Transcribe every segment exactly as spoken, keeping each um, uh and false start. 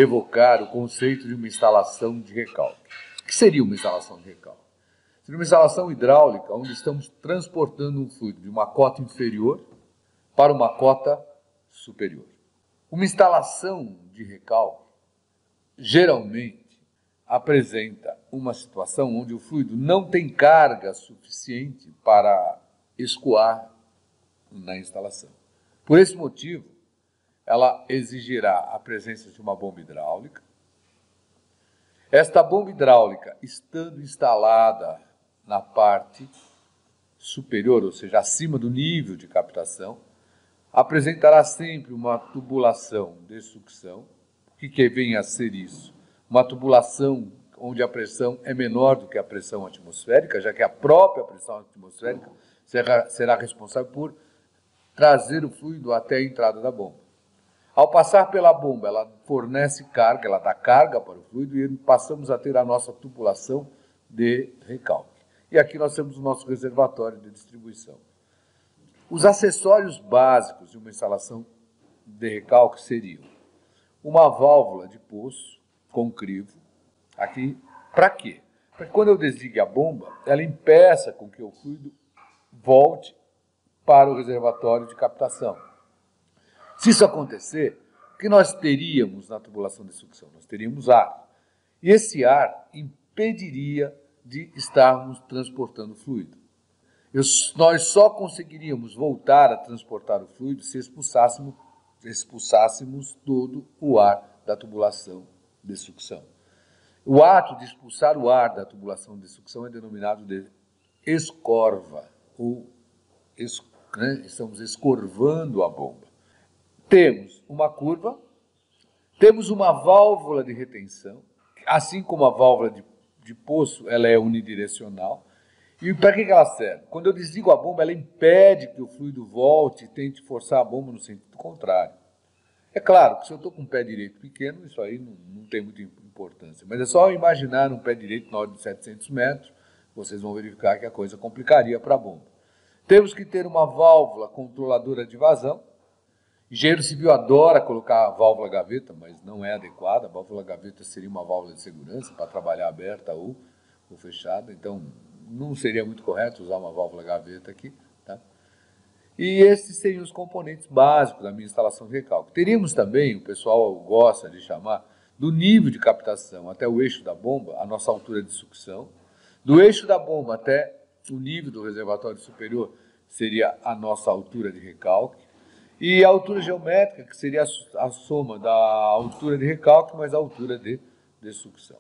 evocar o conceito de uma instalação de recalque. O que seria uma instalação de recalque? Seria uma instalação hidráulica onde estamos transportando um fluido de uma cota inferior para uma cota superior. Uma instalação de recalque geralmente apresenta uma situação onde o fluido não tem carga suficiente para escoar na instalação. Por esse motivo, ela exigirá a presença de uma bomba hidráulica. Esta bomba hidráulica, estando instalada na parte superior, ou seja, acima do nível de captação, apresentará sempre uma tubulação de sucção. O que, que vem a ser isso? Uma tubulação onde a pressão é menor do que a pressão atmosférica, já que a própria pressão atmosférica será, será responsável por trazer o fluido até a entrada da bomba. Ao passar pela bomba, ela fornece carga, ela dá carga para o fluido e passamos a ter a nossa tubulação de recalque. E aqui nós temos o nosso reservatório de distribuição. Os acessórios básicos de uma instalação de recalque seriam uma válvula de poço com crivo. Aqui, para quê? Para que quando eu desligue a bomba, ela impeça com que o fluido volte para o reservatório de captação. Se isso acontecer, o que nós teríamos na tubulação de sucção? Nós teríamos ar. E esse ar impediria de estarmos transportando fluido. Eu, nós só conseguiríamos voltar a transportar o fluido se expulsássemos, expulsássemos todo o ar da tubulação de sucção. O ato de expulsar o ar da tubulação de sucção é denominado de escorva, ou es, né, estamos escorvando a bomba. Temos uma curva, temos uma válvula de retenção, assim como a válvula de, de poço, ela é unidirecional. E para que ela serve? Quando eu desligo a bomba, ela impede que o fluido volte e tente forçar a bomba no sentido contrário. É claro que se eu estou com um pé direito pequeno, isso aí não, não tem muita importância. Mas é só imaginar um pé direito na ordem de setecentos metros, vocês vão verificar que a coisa complicaria para a bomba. Temos que ter uma válvula controladora de vazão. Engenheiro civil adora colocar a válvula gaveta, mas não é adequada. A válvula gaveta seria uma válvula de segurança para trabalhar aberta ou, ou fechada. Então, não seria muito correto usar uma válvula gaveta aqui. Tá? E esses seriam os componentes básicos da minha instalação de recalque. Teríamos também, o pessoal gosta de chamar, do nível de captação até o eixo da bomba, a nossa altura de sucção. Do eixo da bomba até o nível do reservatório superior seria a nossa altura de recalque. E a altura geométrica, que seria a soma da altura de recalque mais a altura de, de sucção.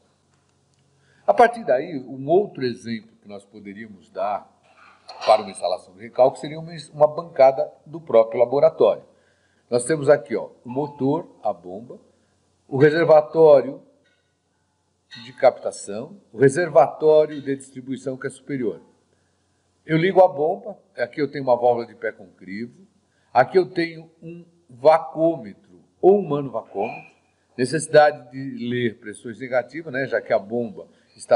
A partir daí, um outro exemplo que nós poderíamos dar para uma instalação de recalque seria uma, uma bancada do próprio laboratório. Nós temos aqui ó, o motor, a bomba, o reservatório de captação, o reservatório de distribuição que é superior. Eu ligo a bomba, aqui eu tenho uma válvula de pé com crivo, aqui eu tenho um vacômetro ou um manovacômetro, necessidade de ler pressões negativas, né, já que a bomba está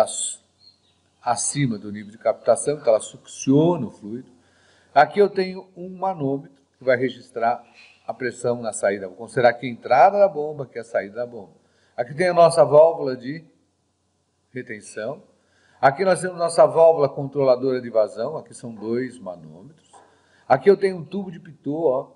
acima do nível de captação, então ela succiona o fluido. Aqui eu tenho um manômetro que vai registrar a pressão na saída, vou considerar aqui a entrada da bomba, aqui a saída da bomba. Aqui tem a nossa válvula de retenção. Aqui nós temos nossa válvula controladora de vazão, aqui são dois manômetros. Aqui eu tenho um tubo de pitot, ó.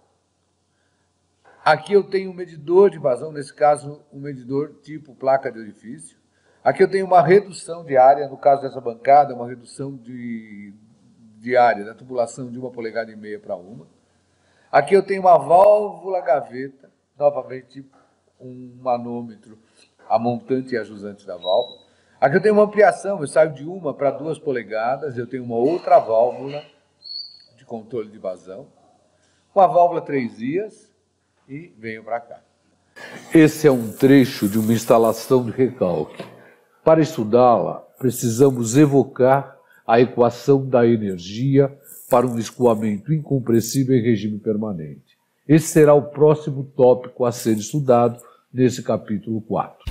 Aqui eu tenho um medidor de vazão, nesse caso um medidor tipo placa de orifício. Aqui eu tenho uma redução de área, no caso dessa bancada, uma redução de, de área da tubulação de uma polegada e meia para uma. Aqui eu tenho uma válvula gaveta, novamente um manômetro, a montante e a jusante da válvula. Aqui eu tenho uma ampliação, eu saio de uma para duas polegadas, eu tenho uma outra válvula de controle de vazão, uma válvula três vias e venho para cá. Esse é um trecho de uma instalação de recalque. Para estudá-la, precisamos evocar a equação da energia para um escoamento incompressível em regime permanente. Esse será o próximo tópico a ser estudado nesse capítulo quatro.